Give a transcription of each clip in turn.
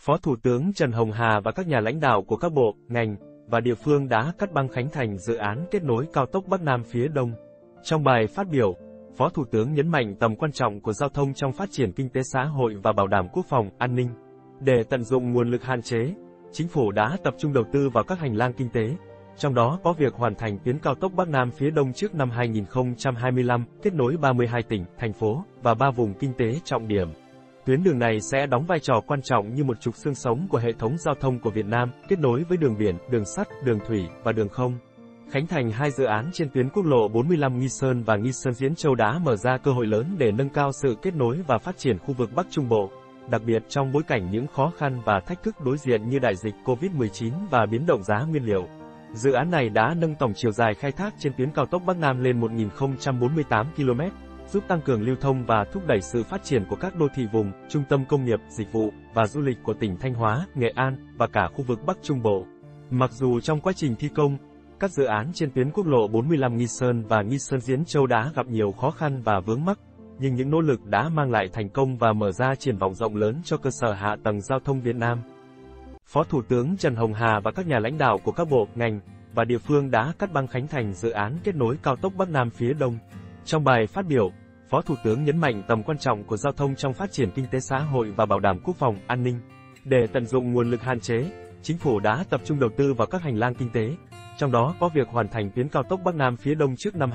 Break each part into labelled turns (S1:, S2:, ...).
S1: Phó Thủ tướng Trần Hồng Hà và các nhà lãnh đạo của các bộ, ngành và địa phương đã cắt băng khánh thành dự án kết nối cao tốc Bắc Nam phía Đông. Trong bài phát biểu, Phó Thủ tướng nhấn mạnh tầm quan trọng của giao thông trong phát triển kinh tế xã hội và bảo đảm quốc phòng, an ninh. Để tận dụng nguồn lực hạn chế, Chính phủ đã tập trung đầu tư vào các hành lang kinh tế, trong đó có việc hoàn thành tuyến cao tốc Bắc Nam phía Đông trước năm 2025, kết nối 32 tỉnh, thành phố và 3 vùng kinh tế trọng điểm. Tuyến đường này sẽ đóng vai trò quan trọng như một trục xương sống của hệ thống giao thông của Việt Nam, kết nối với đường biển, đường sắt, đường thủy và đường không. Khánh thành hai dự án trên tuyến quốc lộ 45 Nghi Sơn và Nghi Sơn Diễn Châu đã mở ra cơ hội lớn để nâng cao sự kết nối và phát triển khu vực Bắc Trung Bộ, đặc biệt trong bối cảnh những khó khăn và thách thức đối diện như đại dịch COVID-19 và biến động giá nguyên liệu. Dự án này đã nâng tổng chiều dài khai thác trên tuyến cao tốc Bắc Nam lên 1.048 km, giúp tăng cường lưu thông và thúc đẩy sự phát triển của các đô thị vùng, trung tâm công nghiệp, dịch vụ và du lịch của tỉnh Thanh Hóa, Nghệ An và cả khu vực Bắc Trung Bộ. Mặc dù trong quá trình thi công, các dự án trên tuyến quốc lộ 45 Nghi Sơn và Nghi Sơn Diễn Châu đã gặp nhiều khó khăn và vướng mắc, nhưng những nỗ lực đã mang lại thành công và mở ra triển vọng rộng lớn cho cơ sở hạ tầng giao thông Việt Nam. Phó Thủ tướng Trần Hồng Hà và các nhà lãnh đạo của các bộ, ngành và địa phương đã cắt băng khánh thành dự án kết nối cao tốc Bắc Nam phía Đông. Trong bài phát biểu, Phó Thủ tướng nhấn mạnh tầm quan trọng của giao thông trong phát triển kinh tế xã hội và bảo đảm quốc phòng, an ninh. Để tận dụng nguồn lực hạn chế, Chính phủ đã tập trung đầu tư vào các hành lang kinh tế, trong đó có việc hoàn thành tuyến cao tốc Bắc Nam phía Đông trước năm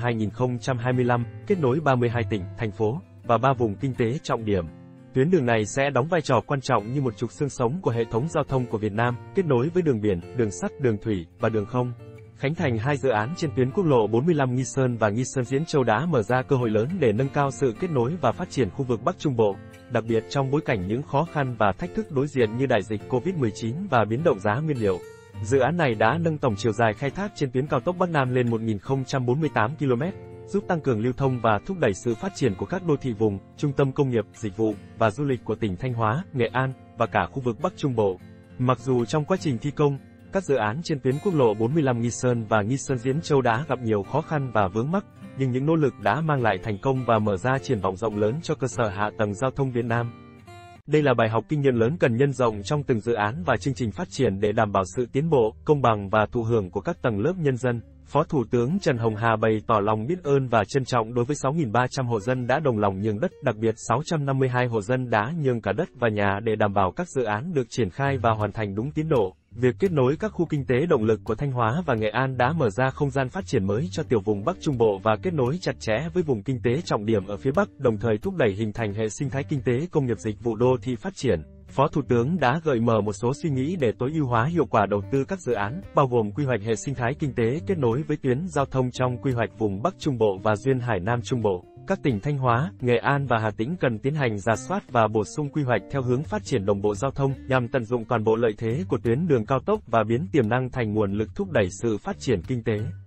S1: 2025, kết nối 32 tỉnh, thành phố và 3 vùng kinh tế trọng điểm. Tuyến đường này sẽ đóng vai trò quan trọng như một trục xương sống của hệ thống giao thông của Việt Nam, kết nối với đường biển, đường sắt, đường thủy và đường không. Khánh thành hai dự án trên tuyến quốc lộ 45 Nghi Sơn và Nghi Sơn Diễn Châu đã mở ra cơ hội lớn để nâng cao sự kết nối và phát triển khu vực Bắc Trung Bộ, đặc biệt trong bối cảnh những khó khăn và thách thức đối diện như đại dịch COVID-19 và biến động giá nguyên liệu. Dự án này đã nâng tổng chiều dài khai thác trên tuyến cao tốc Bắc Nam lên 1.048 km, giúp tăng cường lưu thông và thúc đẩy sự phát triển của các đô thị vùng, trung tâm công nghiệp, dịch vụ và du lịch của tỉnh Thanh Hóa, Nghệ An và cả khu vực Bắc Trung Bộ. Mặc dù trong quá trình thi công, các dự án trên tuyến quốc lộ 45 Nghi Sơn và Nghi Sơn Diễn Châu đã gặp nhiều khó khăn và vướng mắc, nhưng những nỗ lực đã mang lại thành công và mở ra triển vọng rộng lớn cho cơ sở hạ tầng giao thông Việt Nam. Đây là bài học kinh nghiệm lớn cần nhân rộng trong từng dự án và chương trình phát triển để đảm bảo sự tiến bộ, công bằng và thụ hưởng của các tầng lớp nhân dân. Phó Thủ tướng Trần Hồng Hà bày tỏ lòng biết ơn và trân trọng đối với 6.300 hộ dân đã đồng lòng nhường đất, đặc biệt 652 hộ dân đã nhường cả đất và nhà để đảm bảo các dự án được triển khai và hoàn thành đúng tiến độ. Việc kết nối các khu kinh tế động lực của Thanh Hóa và Nghệ An đã mở ra không gian phát triển mới cho tiểu vùng Bắc Trung Bộ và kết nối chặt chẽ với vùng kinh tế trọng điểm ở phía Bắc, đồng thời thúc đẩy hình thành hệ sinh thái kinh tế công nghiệp dịch vụ đô thị phát triển. Phó Thủ tướng đã gợi mở một số suy nghĩ để tối ưu hóa hiệu quả đầu tư các dự án, bao gồm quy hoạch hệ sinh thái kinh tế kết nối với tuyến giao thông trong quy hoạch vùng Bắc Trung Bộ và duyên hải Nam Trung Bộ. Các tỉnh Thanh Hóa, Nghệ An và Hà Tĩnh cần tiến hành rà soát và bổ sung quy hoạch theo hướng phát triển đồng bộ giao thông, nhằm tận dụng toàn bộ lợi thế của tuyến đường cao tốc và biến tiềm năng thành nguồn lực thúc đẩy sự phát triển kinh tế.